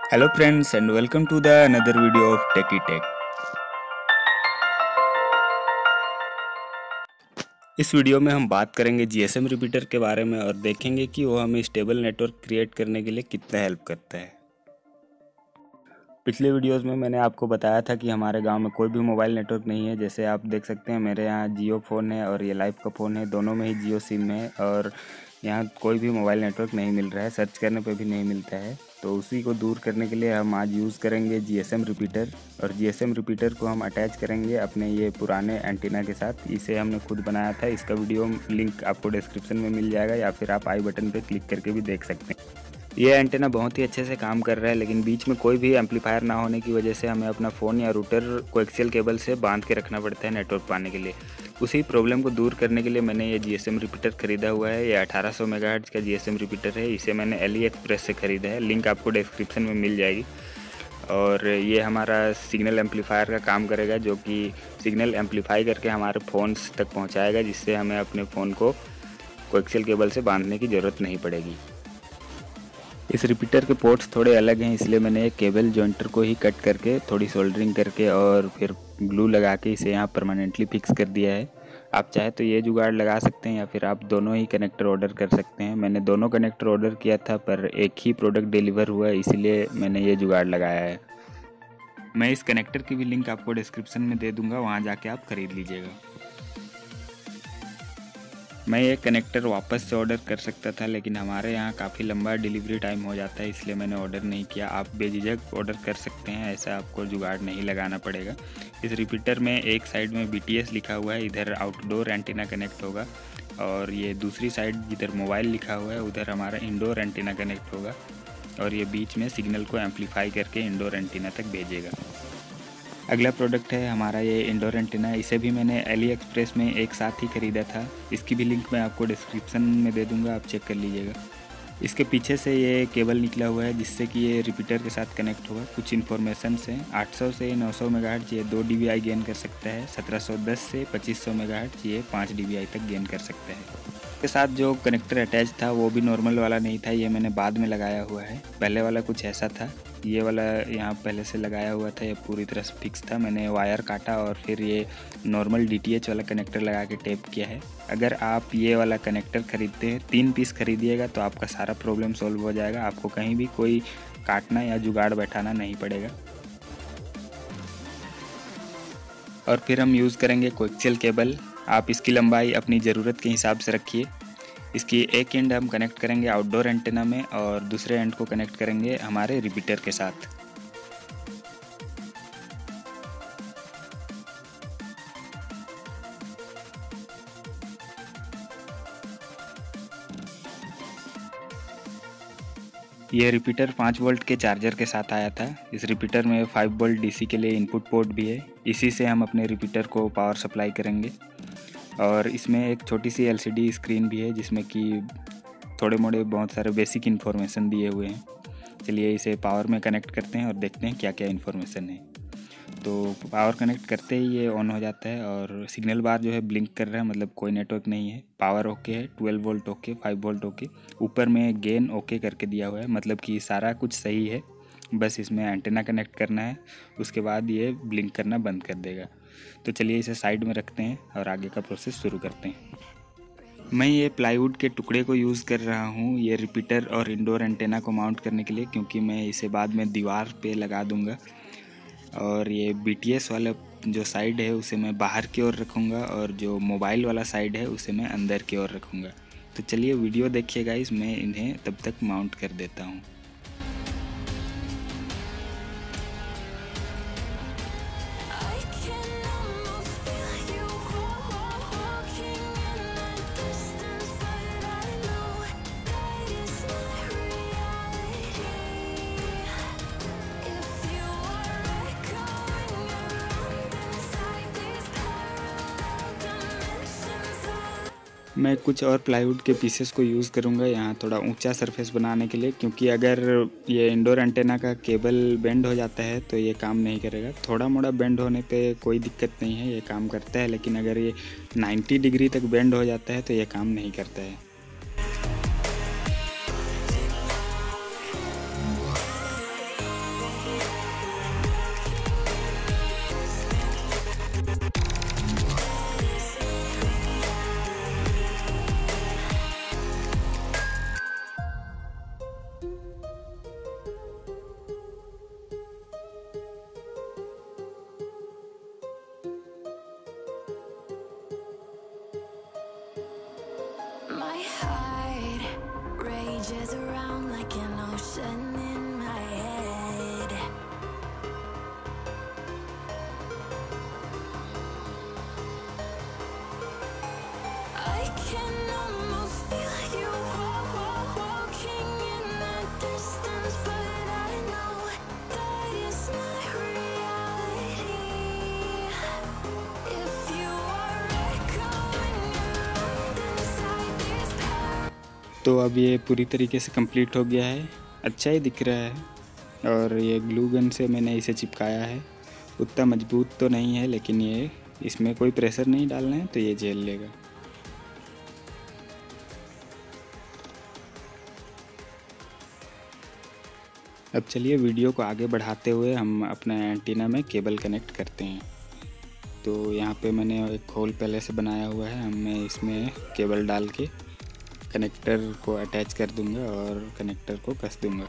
Hello friends and welcome to the another video of Techie Tech। इस वीडियो में हम बात करेंगे जीएसएम रिपीटर के बारे में और देखेंगे कि वो हमें स्टेबल नेटवर्क क्रिएट करने के लिए कितना हेल्प करता है। पिछले वीडियोस में मैंने आपको बताया था कि हमारे गांव में कोई भी मोबाइल नेटवर्क नहीं है। जैसे आप देख सकते हैं मेरे यहाँ जियो फ़ोन है और ये लाइफ का फ़ोन है, दोनों में ही जियो सिम है और यहाँ कोई भी मोबाइल नेटवर्क नहीं मिल रहा है, सर्च करने पे भी नहीं मिलता है। तो उसी को दूर करने के लिए हम आज यूज़ करेंगे जीएसएम रिपीटर और जीएसएम रिपीटर को हम अटैच करेंगे अपने ये पुराने एंटीना के साथ। इसे हमने खुद बनाया था, इसका वीडियो लिंक आपको डिस्क्रिप्शन में मिल जाएगा या फिर आप आई बटन पर क्लिक करके भी देख सकते हैं। ये एंटीना बहुत ही अच्छे से काम कर रहा है, लेकिन बीच में कोई भी एम्पलीफायर ना होने की वजह से हमें अपना फ़ोन या रूटर कोएक्सियल केबल से बांध के रखना पड़ता है नेटवर्क पाने के लिए। उसी प्रॉब्लम को दूर करने के लिए मैंने ये जीएसएम रिपीटर ख़रीदा हुआ है। ये 1800 मेगाहर्ट्ज़ का जीएसएम रिपीटर है। इसे मैंने AliExpress से ख़रीदा है, लिंक आपको डिस्क्रिप्शन में मिल जाएगी। और ये हमारा सिग्नल एम्पलीफायर का काम करेगा, जो कि सिग्नल एम्पलीफाई करके हमारे फ़ोन्स तक पहुँचाएगा, जिससे हमें अपने फ़ोन को कोएक्सियल केबल से बांधने की ज़रूरत नहीं पड़ेगी। इस रिपीटर के पोर्ट्स थोड़े अलग हैं, इसलिए मैंने एक केबल जॉइंटर को ही कट करके थोड़ी सोल्डरिंग करके और फिर ग्लू लगा के इसे यहाँ परमानेंटली फिक्स कर दिया है। आप चाहे तो ये जुगाड़ लगा सकते हैं या फिर आप दोनों ही कनेक्टर ऑर्डर कर सकते हैं। मैंने दोनों कनेक्टर ऑर्डर किया था पर एक ही प्रोडक्ट डिलीवर हुआ है, इसीलिए मैंने ये जुगाड़ लगाया है। मैं इस कनेक्टर की भी लिंक आपको डिस्क्रिप्शन में दे दूँगा, वहाँ जाके आप ख़रीद लीजिएगा। मैं ये कनेक्टर वापस से ऑर्डर कर सकता था, लेकिन हमारे यहाँ काफ़ी लंबा डिलीवरी टाइम हो जाता है, इसलिए मैंने ऑर्डर नहीं किया। आप बेझिझक ऑर्डर कर सकते हैं, ऐसा आपको जुगाड़ नहीं लगाना पड़ेगा। इस रिपीटर में एक साइड में BTS लिखा हुआ है, इधर आउटडोर एंटीना कनेक्ट होगा और ये दूसरी साइड जिधर मोबाइल लिखा हुआ है उधर हमारा इंडोर एंटीना कनेक्ट होगा और ये बीच में सिग्नल को एम्पलीफाई करके इंडोर एंटीना तक भेजेगा। अगला प्रोडक्ट है हमारा ये इंडोर एंटीना। इसे भी मैंने AliExpress में एक साथ ही ख़रीदा था, इसकी भी लिंक मैं आपको डिस्क्रिप्शन में दे दूंगा, आप चेक कर लीजिएगा। इसके पीछे से ये केबल निकला हुआ है जिससे कि ये रिपीटर के साथ कनेक्ट होगा। कुछ इन्फॉर्मेशन से 800 से 900 मेगाहर्ट्ज़ ये 2 dBi गेन कर सकता है, 1710 से 2500 मेगाहर्ट्ज़ ये 5 dBi तक गेन कर सकता है। इसके साथ जो कनेक्टर अटैच था वो भी नॉर्मल वाला नहीं था, ये मैंने बाद में लगाया हुआ है। पहले वाला कुछ ऐसा था, ये वाला यहाँ पहले से लगाया हुआ था, ये पूरी तरह से फिक्स था। मैंने वायर काटा और फिर ये नॉर्मल DTH वाला कनेक्टर लगा के टेप किया है। अगर आप ये वाला कनेक्टर ख़रीदते हैं, 3 पीस खरीदिएगा तो आपका सारा प्रॉब्लम सॉल्व हो जाएगा, आपको कहीं भी कोई काटना या जुगाड़ बैठाना नहीं पड़ेगा। और फिर हम यूज़ करेंगे कोएक्सियल केबल। आप इसकी लंबाई अपनी ज़रूरत के हिसाब से रखिए। इसकी एक एंड हम कनेक्ट करेंगे आउटडोर एंटीना में और दूसरे एंड को कनेक्ट करेंगे हमारे रिपीटर के साथ। ये रिपीटर 5 वोल्ट के चार्जर के साथ आया था। इस रिपीटर में 5 वोल्ट DC के लिए इनपुट पोर्ट भी है, इसी से हम अपने रिपीटर को पावर सप्लाई करेंगे। और इसमें एक छोटी सी LCD स्क्रीन भी है जिसमें कि थोड़े मोड़े बहुत सारे बेसिक इन्फॉर्मेशन दिए हुए हैं। चलिए इसे पावर में कनेक्ट करते हैं और देखते हैं क्या क्या इन्फॉर्मेशन है। तो पावर कनेक्ट करते ही ये ऑन हो जाता है और सिग्नल बार जो है ब्लिंक कर रहा है, मतलब कोई नेटवर्क नहीं है। पावर ओके है, 12 वोल्ट ओके, 5 वोल्ट ओके, ऊपर में गेन ओके करके दिया हुआ है, मतलब कि सारा कुछ सही है। बस इसमें एंटीना कनेक्ट करना है, उसके बाद ये ब्लिंक करना बंद कर देगा। तो चलिए इसे साइड में रखते हैं और आगे का प्रोसेस शुरू करते हैं। मैं ये प्लाईवुड के टुकड़े को यूज़ कर रहा हूँ ये रिपीटर और इंडोर एंटीना को माउंट करने के लिए, क्योंकि मैं इसे बाद में दीवार पे लगा दूँगा। और ये BTS वाला जो साइड है उसे मैं बाहर की ओर रखूँगा और जो मोबाइल वाला साइड है उसे मैं अंदर की ओर रखूँगा। तो चलिए वीडियो देखिए गाइस, मैं इन्हें तब तक माउंट कर देता हूँ। मैं कुछ और प्लाईवुड के पीसेस को यूज़ करूँगा यहाँ थोड़ा ऊंचा सरफेस बनाने के लिए, क्योंकि अगर ये इंडोर एंटेना का केबल बेंड हो जाता है तो ये काम नहीं करेगा। थोड़ा मोड़ा बेंड होने पे कोई दिक्कत नहीं है, ये काम करता है, लेकिन अगर ये 90 डिग्री तक बेंड हो जाता है तो ये काम नहीं करता है। तो अब ये पूरी तरीके से कंप्लीट हो गया है, अच्छा ही दिख रहा है। और ये ग्लू गन से मैंने इसे चिपकाया है, उतना मजबूत तो नहीं है, लेकिन ये इसमें कोई प्रेशर नहीं डालना है तो ये झेल लेगा। अब चलिए वीडियो को आगे बढ़ाते हुए हम अपना एंटीना में केबल कनेक्ट करते हैं। तो यहाँ पे मैंने एक होल पहले से बनाया हुआ है, मैं इसमें केबल डाल के कनेक्टर को अटैच कर दूंगा और कनेक्टर को कस दूंगा।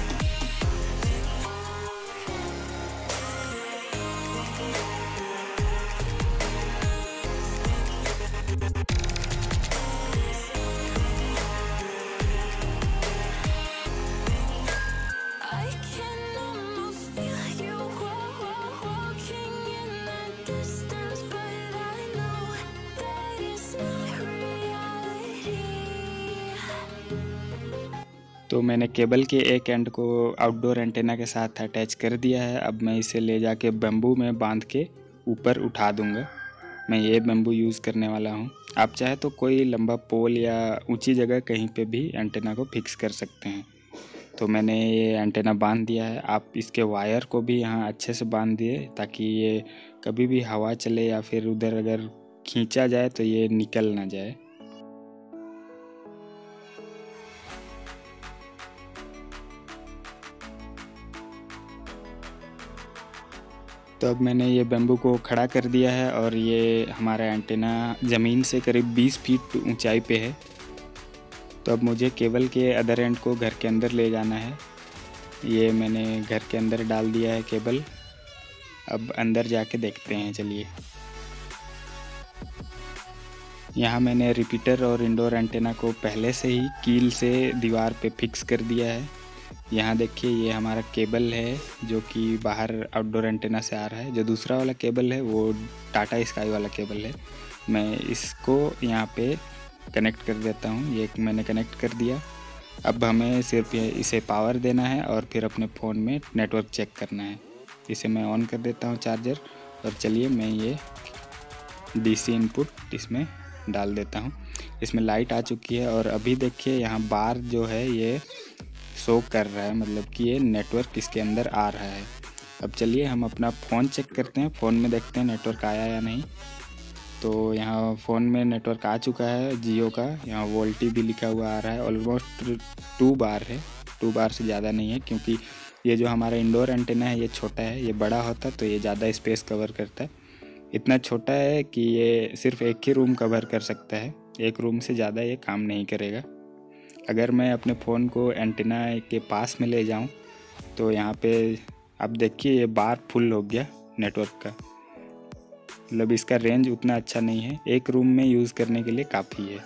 तो मैंने केबल के एक एंड को आउटडोर एंटेना के साथ अटैच कर दिया है। अब मैं इसे ले जाके बम्बू में बांध के ऊपर उठा दूंगा। मैं ये बम्बू यूज़ करने वाला हूँ। आप चाहे तो कोई लंबा पोल या ऊंची जगह कहीं पे भी एंटेना को फिक्स कर सकते हैं। तो मैंने ये एंटेना बांध दिया है। आप इसके वायर को भी यहाँ अच्छे से बांध दिए ताकि ये कभी भी हवा चले या फिर उधर अगर खींचा जाए तो ये निकल ना जाए। तो अब मैंने ये बम्बू को खड़ा कर दिया है और ये हमारा एंटेना ज़मीन से करीब 20 फीट ऊंचाई पे है। तो अब मुझे केबल के अदर एंड को घर के अंदर ले जाना है। ये मैंने घर के अंदर डाल दिया है केबल। अब अंदर जाके देखते हैं, चलिए। यहाँ मैंने रिपीटर और इंडोर एंटेना को पहले से ही कील से दीवार पे फिक्स कर दिया है। यहाँ देखिए, ये हमारा केबल है जो कि बाहर आउटडोर एंटेना से आ रहा है। जो दूसरा वाला केबल है वो टाटा स्काई वाला केबल है। मैं इसको यहाँ पे कनेक्ट कर देता हूँ। ये मैंने कनेक्ट कर दिया। अब हमें सिर्फ इसे पावर देना है और फिर अपने फ़ोन में नेटवर्क चेक करना है। इसे मैं ऑन कर देता हूँ चार्जर, और चलिए मैं ये डीसी इनपुट इसमें डाल देता हूँ। इसमें लाइट आ चुकी है और अभी देखिए यहाँ बार जो है ये शो कर रहा है, मतलब कि ये नेटवर्क इसके अंदर आ रहा है। अब चलिए हम अपना फ़ोन चेक करते हैं, फ़ोन में देखते हैं नेटवर्क आया या नहीं। तो यहाँ फ़ोन में नेटवर्क आ चुका है जियो का। यहाँ वोल्टी भी लिखा हुआ आ रहा है। ऑलमोस्ट 2 बार है, 2 बार से ज़्यादा नहीं है, क्योंकि ये जो हमारा इंडोर एंटेना है ये छोटा है। ये बड़ा होता तो ये ज़्यादा स्पेस कवर करता है। इतना छोटा है कि ये सिर्फ एक ही रूम कवर कर सकता है, एक रूम से ज़्यादा ये काम नहीं करेगा। अगर मैं अपने फ़ोन को एंटेना के पास में ले जाऊं तो यहाँ पे आप देखिए ये बार फुल हो गया नेटवर्क का। मतलब इसका रेंज उतना अच्छा नहीं है, एक रूम में यूज़ करने के लिए काफ़ी है।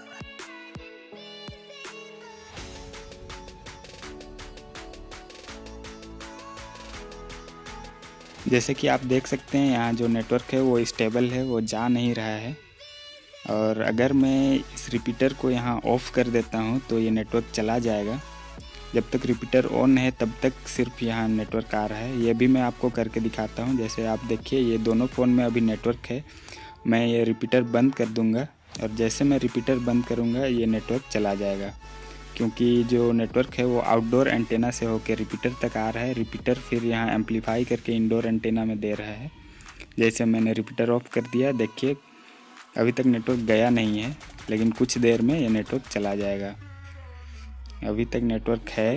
जैसे कि आप देख सकते हैं यहाँ जो नेटवर्क है वो स्टेबल है, वो जा नहीं रहा है। और अगर मैं इस रिपीटर को यहाँ ऑफ़ कर देता हूँ तो ये नेटवर्क चला जाएगा। जब तक रिपीटर ऑन है तब तक सिर्फ यहाँ नेटवर्क आ रहा है। ये भी मैं आपको करके दिखाता हूँ। जैसे आप देखिए ये दोनों फ़ोन में अभी नेटवर्क है। मैं ये रिपीटर बंद कर दूँगा और जैसे मैं रिपीटर बंद करूँगा ये नेटवर्क चला जाएगा, क्योंकि जो नेटवर्क है वो आउटडोर एंटेना से होकर रिपीटर तक आ रहा है। रिपीटर फिर यहाँ एम्पलीफाई करके इंडोर एंटेना में दे रहा है। जैसे मैंने रिपीटर ऑफ कर दिया, देखिए अभी तक नेटवर्क गया नहीं है, लेकिन कुछ देर में ये नेटवर्क चला जाएगा। अभी तक नेटवर्क है।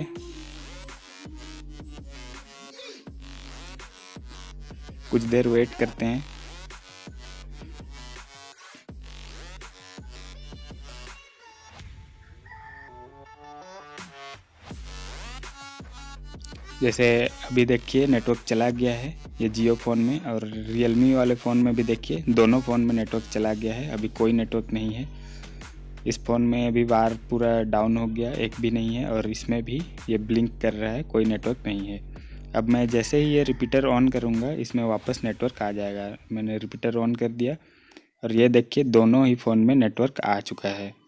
कुछ देर वेट करते हैं। जैसे अभी देखिए नेटवर्क चला गया है ये जियो फ़ोन में, और रियलमी वाले फ़ोन में भी देखिए दोनों फ़ोन में नेटवर्क चला गया है। अभी कोई नेटवर्क नहीं है। इस फ़ोन में अभी बार पूरा डाउन हो गया, एक भी नहीं है, और इसमें भी ये ब्लिंक कर रहा है, कोई नेटवर्क नहीं है। अब मैं जैसे ही ये रिपीटर ऑन करूँगा इसमें वापस नेटवर्क आ जाएगा। मैंने रिपीटर ऑन कर दिया और ये देखिए दोनों ही फ़ोन में नेटवर्क आ चुका है।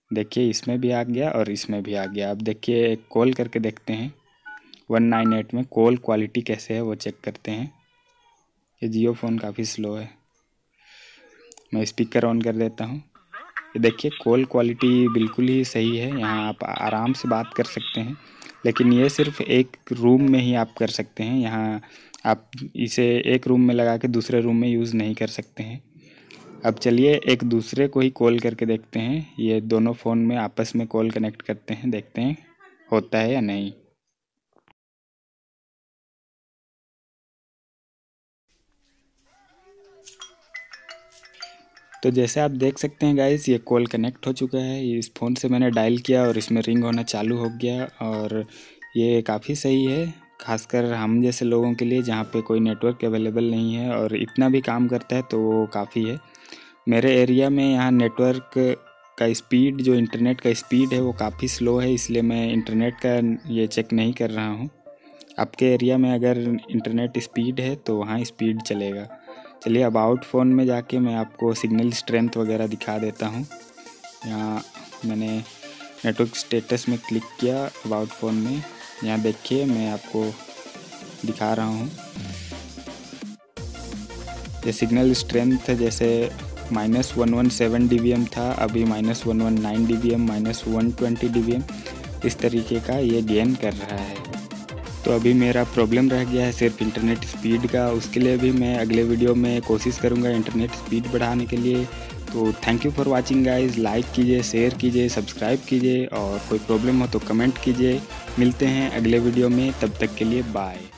देखिए इसमें भी आ गया और इसमें भी आ गया। अब देखिए एक कॉल करके देखते हैं 198 में कॉल क्वालिटी कैसे है वो चेक करते हैं। ये जियो फ़ोन काफ़ी स्लो है। मैं स्पीकर ऑन कर देता हूँ। ये देखिए कॉल क्वालिटी बिल्कुल ही सही है, यहाँ आप आराम से बात कर सकते हैं। लेकिन ये सिर्फ एक रूम में ही आप कर सकते हैं, यहाँ आप इसे एक रूम में लगा के दूसरे रूम में यूज़ नहीं कर सकते हैं। अब चलिए एक दूसरे को ही कॉल करके देखते हैं। ये दोनों फ़ोन में आपस में कॉल कनेक्ट करते हैं, देखते हैं होता है या नहीं। तो जैसे आप देख सकते हैं गाइस, ये कॉल कनेक्ट हो चुका है। इस फ़ोन से मैंने डायल किया और इसमें रिंग होना चालू हो गया और ये काफ़ी सही है, खासकर हम जैसे लोगों के लिए जहाँ पे कोई नेटवर्क अवेलेबल नहीं है और इतना भी काम करता है तो वो काफ़ी है। मेरे एरिया में यहाँ नेटवर्क का स्पीड, जो इंटरनेट का स्पीड है वो काफ़ी स्लो है, इसलिए मैं इंटरनेट का ये चेक नहीं कर रहा हूँ। आपके एरिया में अगर इंटरनेट स्पीड है तो वहाँ स्पीड चलेगा। चलिए अबाउट फ़ोन में जाके मैं आपको सिग्नल स्ट्रेंथ वगैरह दिखा देता हूँ। यहाँ मैंने नेटवर्क स्टेटस में क्लिक किया अबाउट फ़ोन में। यहाँ देखिए मैं आपको दिखा रहा हूँ। ये सिग्नल स्ट्रेंथ जैसे -117 dBm था, अभी -119 dBm, -120 dBm, इस तरीके का ये गेन कर रहा है। तो अभी मेरा प्रॉब्लम रह गया है सिर्फ इंटरनेट स्पीड का, उसके लिए भी मैं अगले वीडियो में कोशिश करूँगा इंटरनेट स्पीड बढ़ाने के लिए। तो thank you for watching guys, like कीजिए, शेयर कीजिए, सब्सक्राइब कीजिए और कोई प्रॉब्लम हो तो कमेंट कीजिए। मिलते हैं अगले वीडियो में, तब तक के लिए बाय।